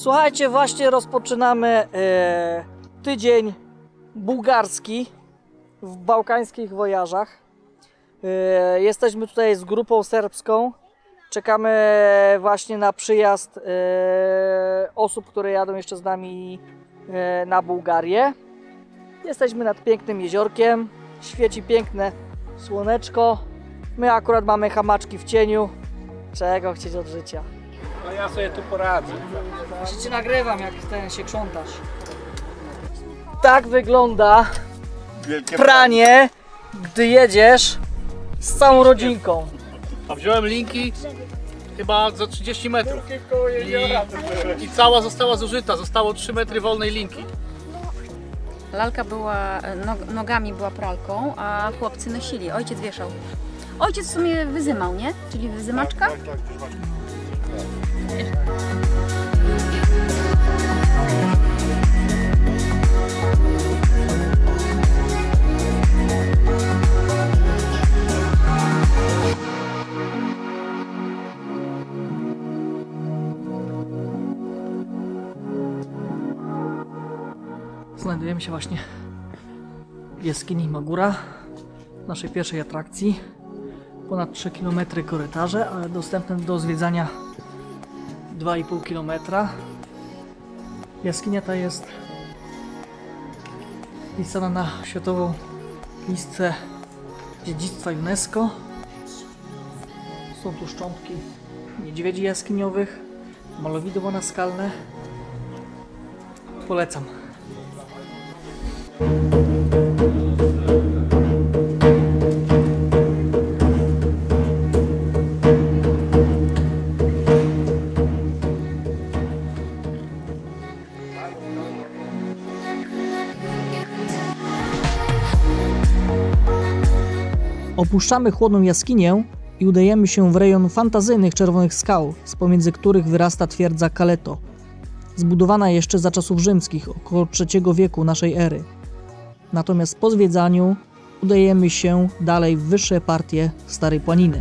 Słuchajcie, właśnie rozpoczynamy tydzień bułgarski w bałkańskich wojażach. Jesteśmy tutaj z grupą serbską. Czekamy właśnie na przyjazd osób, które jadą jeszcze z nami na Bułgarię. Jesteśmy nad pięknym jeziorkiem. Świeci piękne słoneczko. My akurat mamy hamaczki w cieniu. Czego chcieć od życia? No ja sobie tu poradzę. Właśnie cię nagrywam, jak ten się krzątasz. Tak wygląda pranie, gdy jedziesz z całą rodzinką. A wziąłem linki chyba za 30 metrów. I cała została zużyta. Zostało 3 metry wolnej linki. Lalka była, nogami była pralką, a chłopcy nosili. Ojciec wieszał. Ojciec w sumie wyzymał, nie? Czyli wyzymaczka? Tak, wyzymaczka. Znajdujemy się właśnie w jaskini Magura, naszej pierwszej atrakcji. Ponad 3 km korytarze, ale dostępne do zwiedzania 2,5 km. Jaskinia ta jest wpisana na światową listę dziedzictwa UNESCO. Są tu szczątki niedźwiedzi jaskiniowych, malowidła naskalne. Polecam. Opuszczamy chłodną jaskinię i udajemy się w rejon fantazyjnych czerwonych skał, z pomiędzy których wyrasta twierdza Kaleto, zbudowana jeszcze za czasów rzymskich, około III wieku naszej ery. Natomiast po zwiedzaniu udajemy się dalej w wyższe partie Starej Planiny.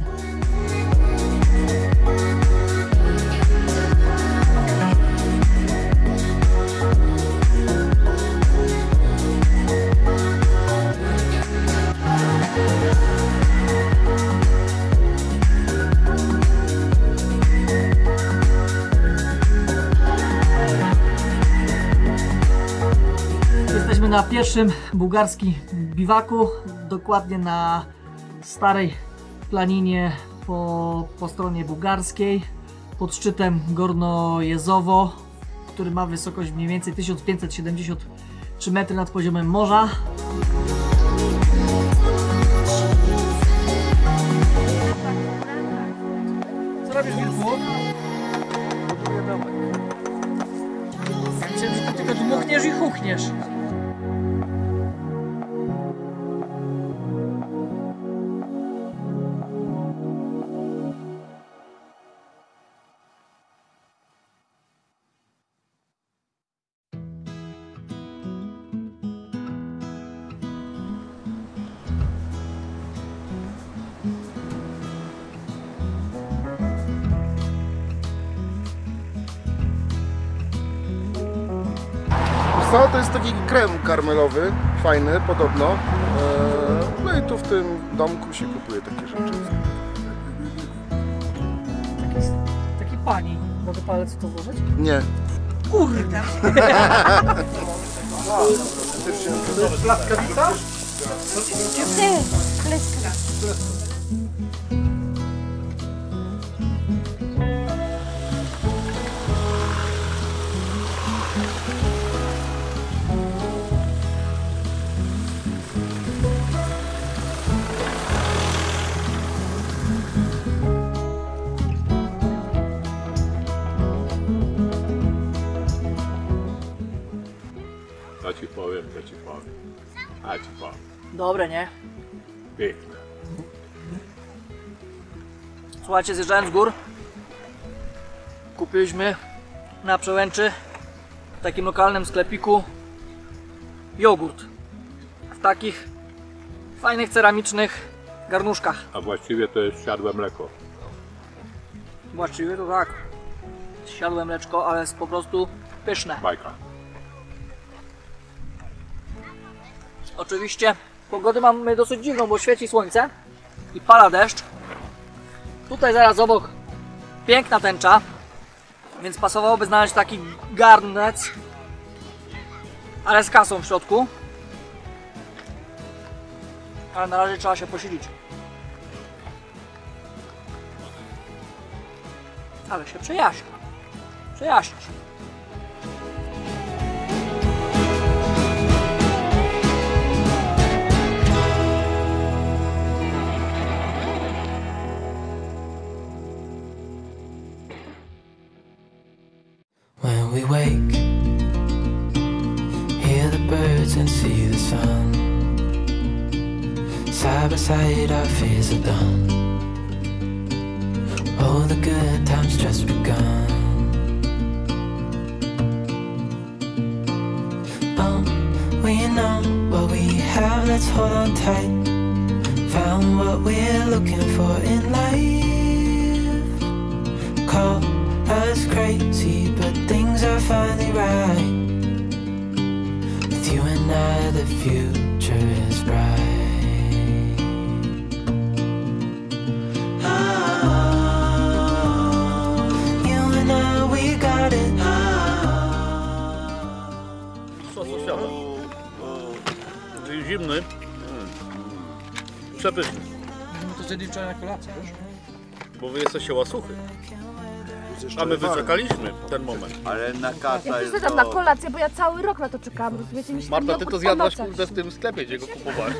Jesteśmy na pierwszym bułgarskim biwaku, dokładnie na Starej Planinie po stronie bułgarskiej, pod szczytem Gorno Jezowo, który ma wysokość mniej więcej 1573 metry nad poziomem morza. Co robisz, Wilku? Myślałem, że ty tylko dmuchniesz i huchniesz. Co? To jest taki krem karmelowy, fajny, podobno. No i tu w tym domku się kupuje takie rzeczy. Taki pani. Mogę palec w to włożyć? Nie. Kurde! To jest plaskawica? Ja ci powiem. Dobre, nie? Piękne. Słuchajcie, zjeżdżając z gór, kupiliśmy na Przełęczy w takim lokalnym sklepiku jogurt w takich fajnych ceramicznych garnuszkach. A właściwie to jest siadłe mleko. Właściwie to tak. Siadłe mleczko, ale jest po prostu pyszne. Bajka. Oczywiście pogodę mamy dosyć dziwną, bo świeci słońce i pada deszcz. Tutaj zaraz obok piękna tęcza, więc pasowałoby znaleźć taki garnec, ale z kasą w środku. Ale na razie trzeba się posilić. Ale się przejaśni. Przejaśnić. When we wake, hear the birds and see the sun. Side by side our fears are done. Oh, the good times just begun. Oh, we know what we have, let's hold on tight. Found what we're looking for in life. Call us crazy, but things are finally right. With you and I, the future is bright. Sosu świata. Czyli zimny. Przepyszny. To zjedli wczoraj na kolację, wiesz? Bo wy jesteście łasuchy. A my wyczekaliśmy ten moment. Ale na kasa Ja jest też tam na kolację, bo ja cały rok na to czekałam, rozumiecie? Mi się Marta, tam ty nie to zjadłaś opłaca. kurde w tym sklepie, gdzie go kupowałaś.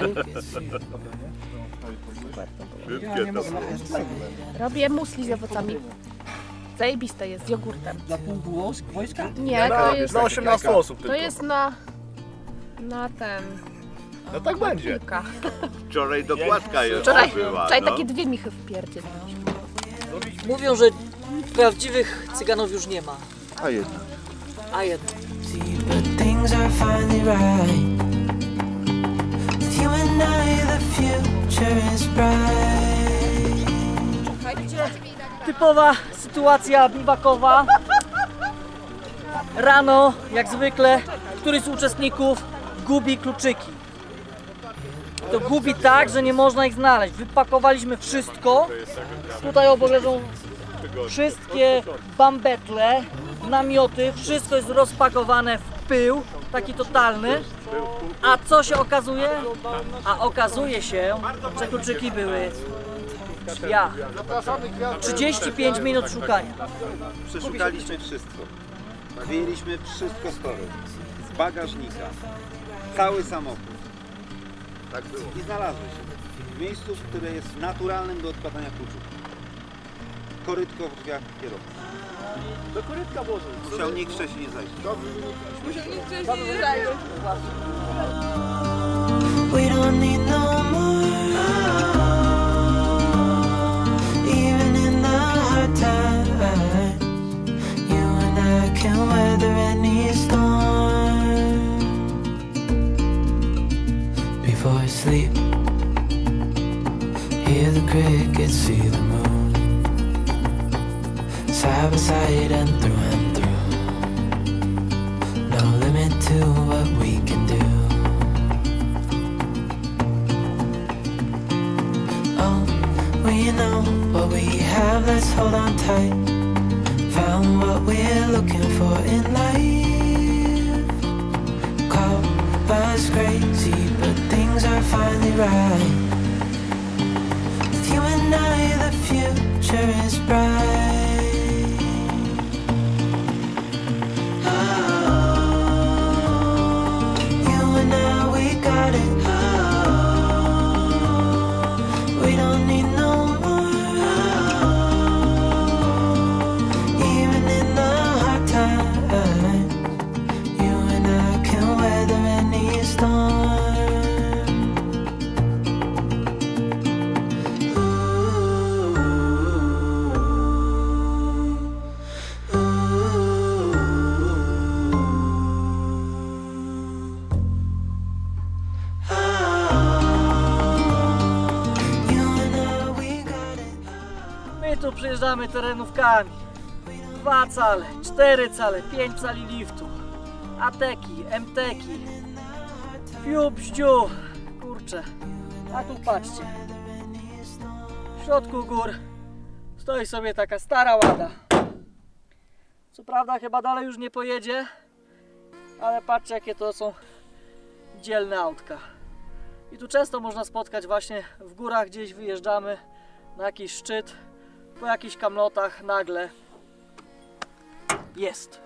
szybkie to było. Robię musli z owocami. Zajebiste jest, z jogurtem. Dla pół wojska? Nie, to jest, Dla 18 osób to tylko. jest na ten... No tak będzie. kilka. Wczoraj dokładka już Wczoraj, była. wczoraj no. takie 2 michy wpierdzieliśmy. Mówią, że prawdziwych cyganów już nie ma. A jednak. A jednak. See, but things are finally right. With you and I, the future is bright. Typowa sytuacja biwakowa. Rano, jak zwykle, któryś z uczestników gubi kluczyki. To gubi tak, że nie można ich znaleźć. Wypakowaliśmy wszystko. Tutaj obok leżą wszystkie bambetle, namioty. Wszystko jest rozpakowane w pył, taki totalny. A co się okazuje? A okazuje się, że kluczyki były w drzwiach. 35 minut szukania. Przeszukaliśmy wszystko. Wyjęliśmy wszystko z toru, z bagażnika, cały samochód. Tak było. I znalazły się w miejscu, które jest naturalnym do odkładania kluczów. Korytko w drzwiach kierowcy. Do korytka włożył. Musiał nikt wcześniej nie zajść. We don't need no more. Even in the hard times, you and I can weather any storm. Before sleep, hear the crickets, see the moon. Side by side and through. No limit to what we can do. Oh, we know what we have, let's hold on tight. Found what we're looking for in life. Call us crazy, but things are finally right. With you and I, the future is bright. We don't need no more. Even in the hard times, you and I can weather any storm. My tu przyjeżdżamy terenówkami. 2 cale, 4 cale, 5 cali liftu, ateki, MTeki, fiu, pściu, kurczę, a tu patrzcie, w środku gór stoi sobie taka stara łada. Co prawda chyba dalej już nie pojedzie, ale patrzcie jakie to są dzielne autka. I tu często można spotkać właśnie w górach, gdzieś wyjeżdżamy na jakiś szczyt, po jakichś kamlotach nagle jest.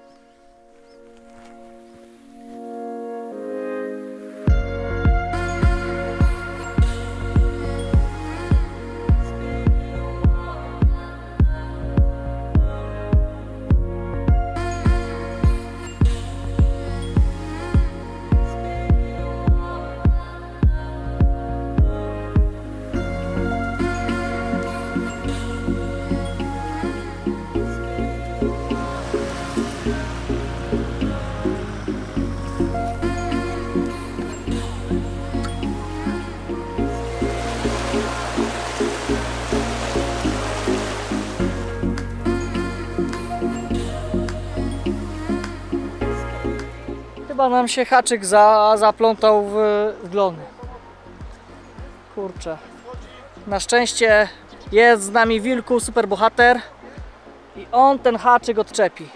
Chyba nam się haczyk zaplątał w glony. Kurczę. Na szczęście jest z nami Wilku, super bohater. I on ten haczyk odczepi.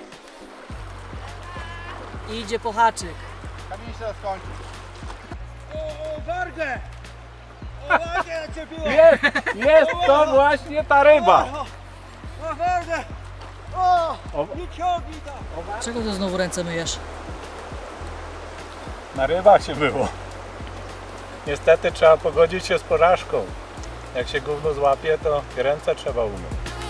I idzie po haczyk. Kamień się skończy. Jest to właśnie ta ryba. Czego ty znowu ręce myjesz? Na rybach się było. Niestety trzeba pogodzić się z porażką. Jak się gówno złapie, to ręce trzeba umyć.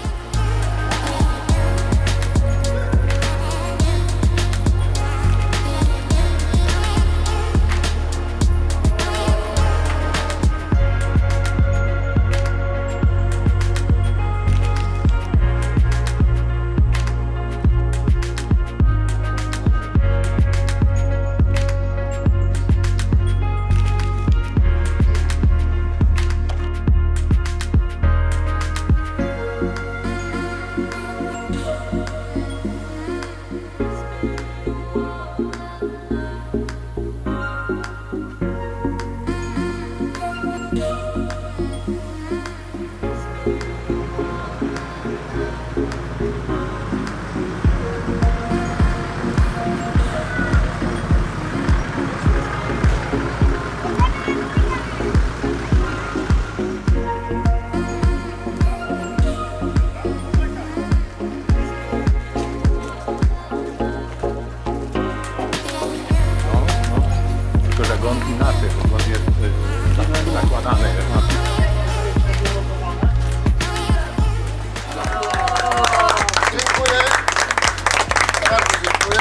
Zagonki na tych zakładane. Dziękuję. Bardzo dziękuję.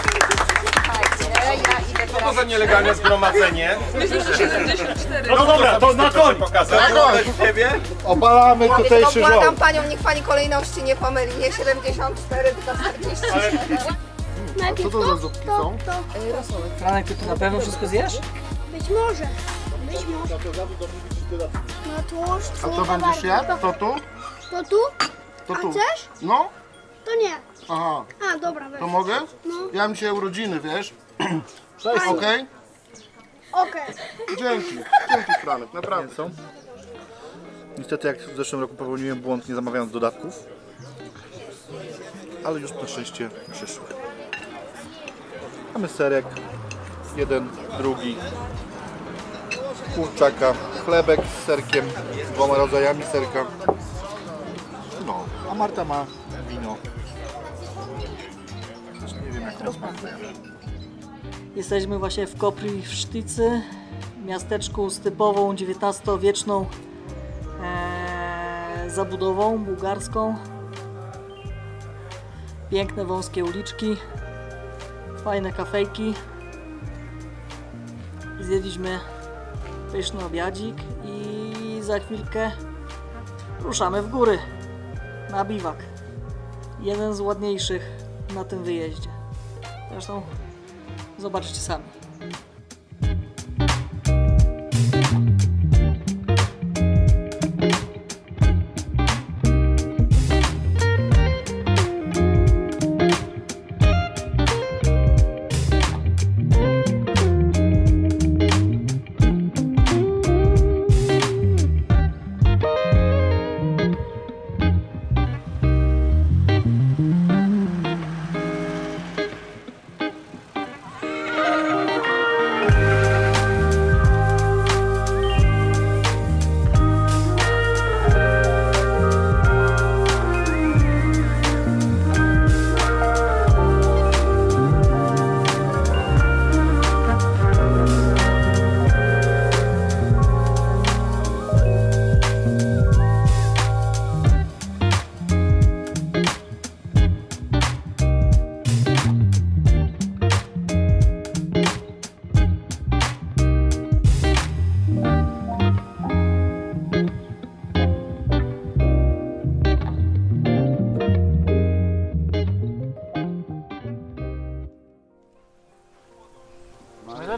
Co to za nielegalne zgromadzenie? No dobra, to na koń! Obalamy tutejszy rząd. Błagam panią, niech pani kolejności nie pomyli. Nie 74, tylko 46. A co to za zupki są? Franek, ty tu na pewno wszystko zjesz? Być może. Być może. No tłuszcz, A to będziesz jadł? To tu? To tu? To tu. A chcesz? No? To nie. Aha. A, dobra, weź. To mogę? No. Ja mam dzisiaj urodziny, wiesz? Fajnie. Okej? Okej. Dzięki. Dzięki, Franek, naprawdę. Są. Niestety jak w zeszłym roku popełniłem błąd, nie zamawiając dodatków. Ale już na szczęście przyszły. Mamy serek, jeden, drugi, kurczaka, chlebek z serkiem, z 2 rodzajami serka. No, a Marta ma wino. Nie wiem jak rozmawiam. Jesteśmy właśnie w Kopri w Sztycy, miasteczku z typową XIX-wieczną zabudową bułgarską. Piękne wąskie uliczki, fajne kafejki. Zjedliśmy pyszny obiadzik i za chwilkę ruszamy w góry na biwak. Jeden z ładniejszych na tym wyjeździe. Zresztą zobaczcie sami.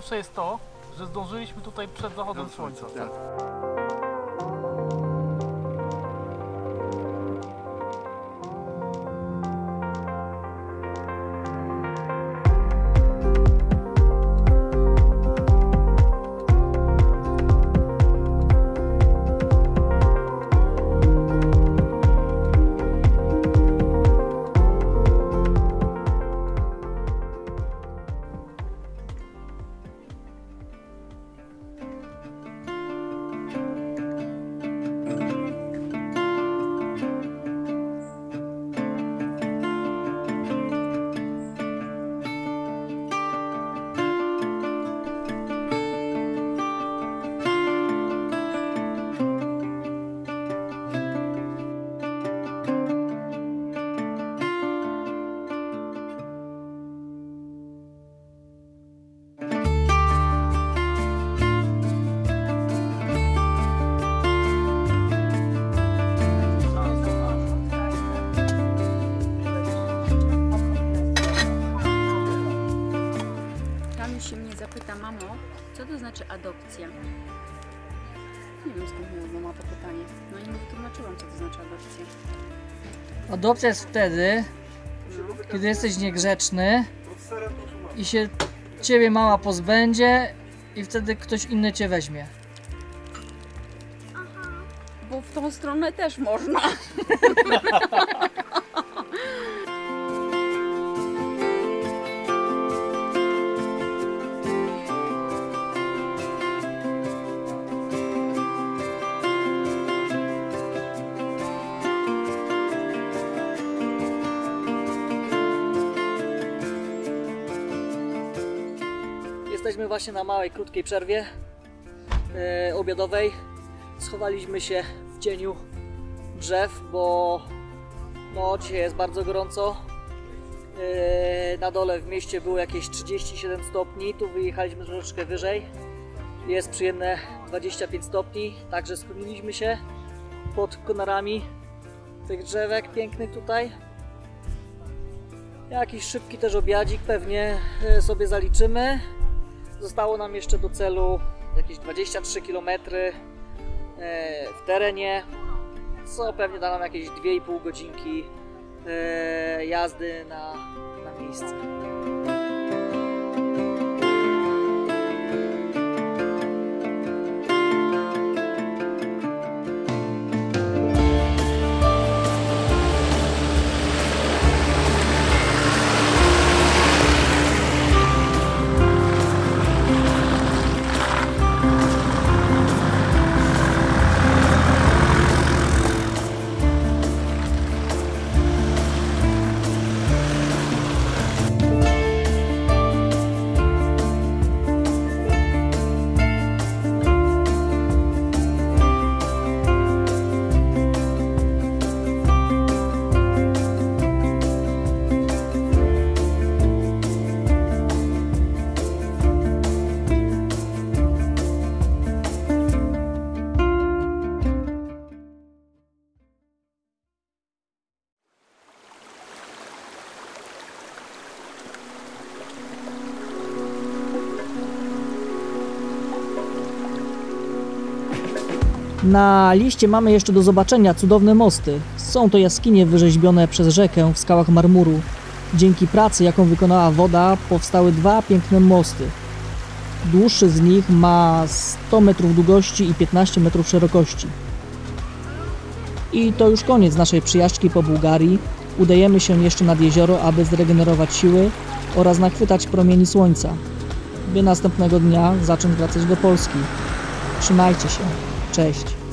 najlepsze jest to, że zdążyliśmy tutaj przed zachodem słońca. Się mnie zapyta, mamo, co to znaczy adopcja? Nie wiem, skąd mi mama to pytanie. No i mu wytłumaczyłam, co to znaczy adopcja. Adopcja jest wtedy, kiedy jesteś niegrzeczny i się ciebie mama pozbędzie i wtedy ktoś inny cię weźmie. Bo w tą stronę też można. Jesteśmy właśnie na małej, krótkiej przerwie obiadowej. Schowaliśmy się w cieniu drzew, bo no, dzisiaj jest bardzo gorąco. Na dole w mieście było jakieś 37 stopni, tu wyjechaliśmy troszeczkę wyżej. Jest przyjemne 25 stopni, także schroniliśmy się pod konarami tych drzewek pięknych tutaj. Jakiś szybki też obiadzik pewnie sobie zaliczymy. Zostało nam jeszcze do celu jakieś 23 km w terenie, co pewnie da nam jakieś 2,5 godzinki jazdy na miejsce. Na liście mamy jeszcze do zobaczenia cudowne mosty. Są to jaskinie wyrzeźbione przez rzekę w skałach marmuru. Dzięki pracy, jaką wykonała woda, powstały dwa piękne mosty. Dłuższy z nich ma 100 metrów długości i 15 metrów szerokości. I to już koniec naszej przyjażdżki po Bułgarii. Udajemy się jeszcze nad jezioro, aby zregenerować siły oraz nachwytać promieni słońca, by następnego dnia zacząć wracać do Polski. Trzymajcie się. Cześć.